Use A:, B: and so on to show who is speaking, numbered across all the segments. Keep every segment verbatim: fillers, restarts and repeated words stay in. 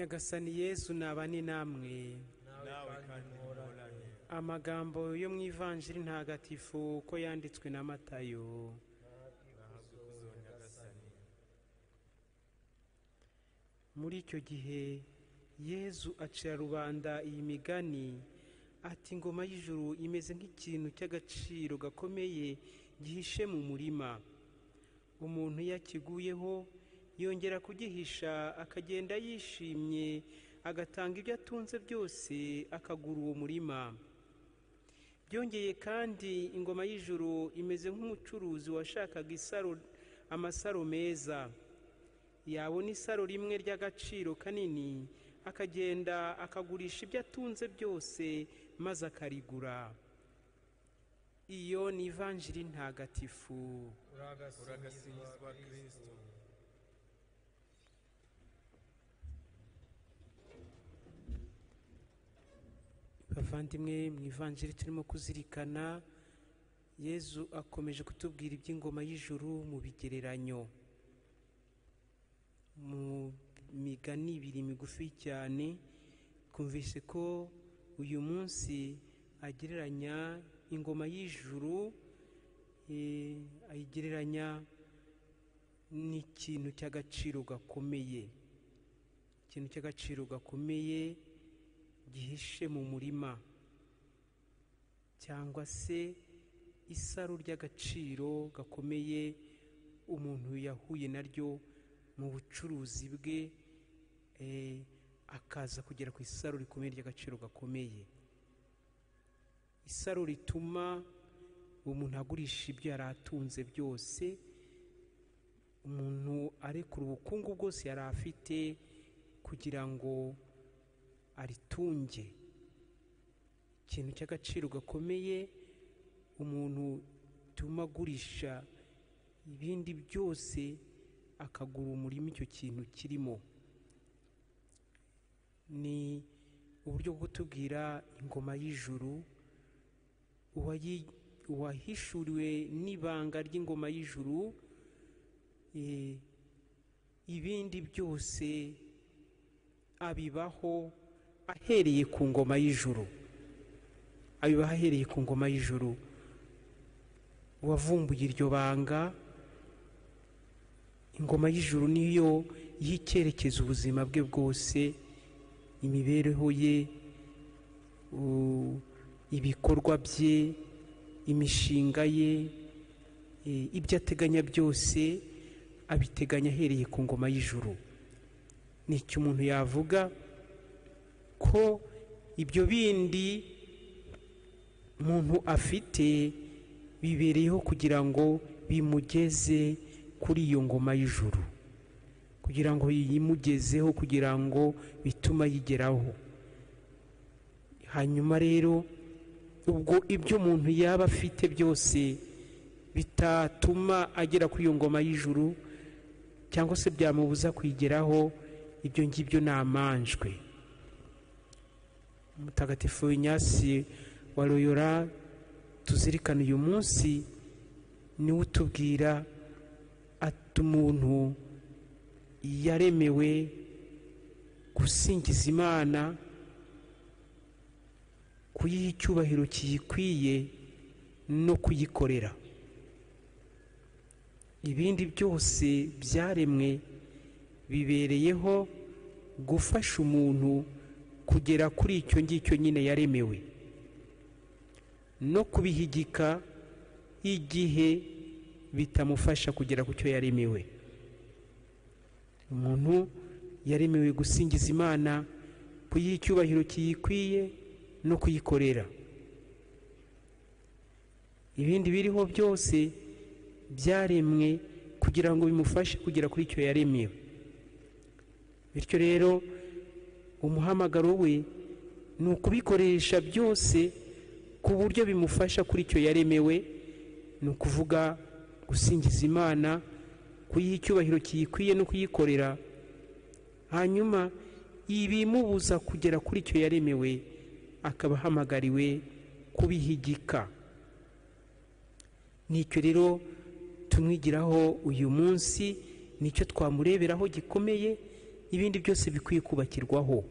A: Nyagasani Yesu nabane namwe.
B: nawe kandi muhorane.
A: Amagambo yo mu Ivanjiri ntagatifu uko yanditswe na Matayo. Muri icyo gihe Yesu acira rubanda iyi migani ati, ingoma y'ijuru imeze nk'ikintu cy'agaciro gakomeye gihishe mu murima. Umuntu yakiguyeho yongera kugihisha, akagenda yishimye, agatanga ibyo atunze byose akagura uwo murima. Byongeye kandi ingoma y'ijuru imeze nk'umucuruzi washakaga isaro amasaro meza. Yabona isaro rimwe ry'agaciro kanini, akagenda akagurisha ibyo atunze byose maze akarigura. Iyo ni Ivanjiri ntagatifu.
B: Uragasingizwa Kristo.
A: Bavandimwe, mu Ivanjiri turimo kuzirikana, Yesu akomeje kutubwira iby'ingoma y'ijuru mu bigereranyo, mu migani ibiri migufi cyane. Twumvise ko uyu munsi agereranya ingoma y'ijuru, ayigereranya n'ikintu cy'agaciro gakomeye, ikintu cy'agaciro gakomeye gihishe mu murima, cyangwa se isaro ry'agaciro gakomeye umuntu yahuye naryo mu bucuruzi bwe, akaza kugera ku isaro rikomeye ry'agaciro gakomeye. Isaro rituma umuntu agurisha ibyo yari atunze byose, umuntu arekura ubukungu bwose yari afite kugira ngo aritunge. Ikintu cy'agaciro gakomeye umuntu tuma agurisha ibindi byose akagura umurima icyo kintu kirimo. Ni uburyo bwo kutubwira ingoma y'ijuru, uwahishuriwe n'ibanga ry'ingoma y'ijuru, ibindi byose abibaho ahereye ku ngoma y'ijuru, abibaho ahereye ku ngoma y'ijuru. Uwavumbuye iryo banga, ingoma y'ijuru niyo yicyerekeza ubuzima bwe bwose, imibereho ye, ibikorwa bye, imishinga ye, ibyo ateganya byose abiteganya ahereye ku ngoma y'ijuru. Ni icyo umuntu yavuga ko ibyo bindi umuntu afite bibereyeho kugira ngo bimugeze kuri iyo ngoma y'ijuru, kugira ngo yimugezeho, kugira ngo bituma yigeraho. Hanyuma rero, ubwo ibyo umuntu yaba afite byose bitatuma agera kuri iyo ngoma y'ijuru, cyangwa se byamubuza kwigeraho, ibyo ngibyo ni amanjwe. Mutagatifu Inyasi wa Loyola tuzirikana uyu munsi niwe utubwira ati, umuntu yaremewe gusingiza Imana, kuyiha icyubahiro kiyikwiye no kuyikorera. Ibindi byose byaremwe bibereyeho gufasha umuntu kugera kuri icyo ngicyo nyine yaremewe, no kubihigika igihe bitamufasha kugera ku cyo yaremewe. Umuntu yaremewe gusingiza Imana, kuyiha icyubahiro kiyikwiye no kuyikorera. Ibindi biriho byose byaremwe kugira ngo bimufashe kugera kuri icyo yaremewe. Bityo rero umuhamagaro we ni ukubikoresha byose ku buryo bimufasha kuri icyo yaremewe, ni ukuvuga gusingiza Imana, kuyiha icyubahiro kiyikwiye no kuyikorera. Hanyuma ibimubuza kugera kuri icyo yaremewe akaba ahamagariwe kubihigika. Nicyo rero tumwigiraho uyu munsi, nicyo twamureberaho gikomeye, ibindi byose bikwiye kubakirwaho.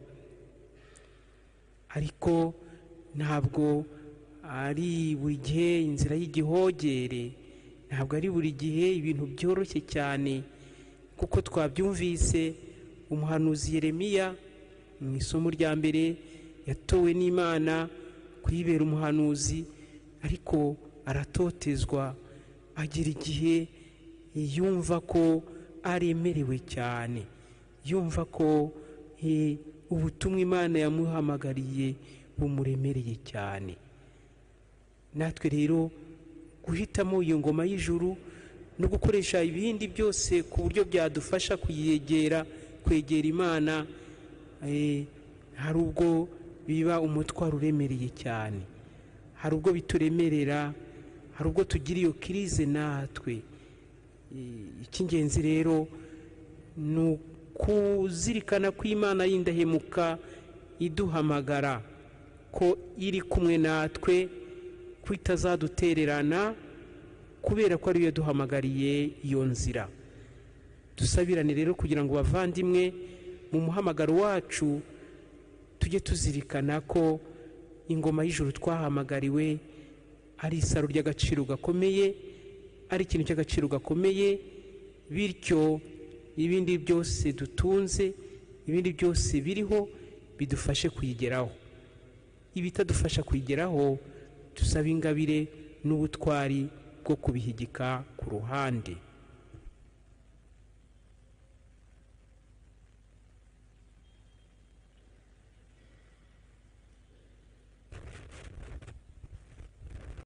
A: Ariko ntabwo ari buri gihe inzira y'igihogere, ntabwo ari buri gihe ibintu byoroshye cyane, kuko twabyumvise umuhanuzi Yeremiya mu isomo rya mbere yatowe n'Imana kuyibera umuhanuzi, ariko aratotezwa, agira igihe yumva ko aremerewe cyane, yumva ko he, ubutumwa Imana yamuhamagariye bumuremereye cyane. Natwe rero guhitamo iyo ngoma y'ijuru no gukoresha ibindi byose ku buryo byadufasha kuyegera, kwegera Imana, eh, hari ubwo biba umutwaro uremereye cyane, hari ubwo bituremerera, hari ubwo tugira iyo kirize natwe. Icy'ingenzi rero ni ukuzirikana ko Imana y'indahemuka iduhamagara, ko iri kumwe natwe, ko itazadutererana, kubera ko ariyo yaduhamagariye iyo nzira. Dusabirane rero kugira ngo bavandimwe, mu muhamagaro wacu tujye tuzirikana ko ingoma y'ijuru twahamagariwe ari isaro ry'agaciro gakomeye, ari ikintu cy'agaciro gakomeye, bityo ibindi byose dutunze, ibindi byose biriho bidufashe kuyigeraho. Ibitadufasha kuyigeraho dusaba ingabire n'ubutwari bwo kubihigika ku ruhande.